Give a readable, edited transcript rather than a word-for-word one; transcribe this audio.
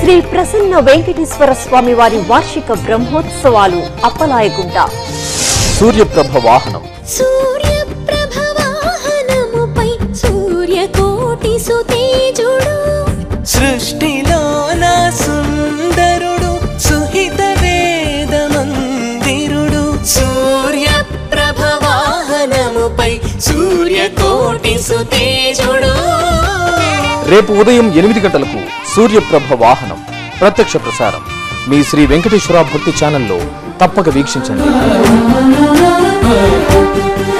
శ్రీ ప్రసన్న వెంకటేశ్వర స్వామి వారి వార్షిక బ్రహ్మోత్సవాలు అప్పలాయగుంట. సూర్యప్రభ వాహనం. సూర్యప్రభ వాహనముపై సూర్యకోటి సుతేజుడు, సృష్టిలోన సుందరుడు, సుహిత వేద మందిరుడు. సూర్యప్రభ వాహనముపై సూర్యకోటి సుతేజుడు. రేపు ఉదయం 8 గంటలకు సూర్యప్రభ వాహనం ప్రత్యక్ష ప్రసారం మీ శ్రీ వెంకటేశ్వర భక్తి ఛానల్లో తప్పక వీక్షించండి.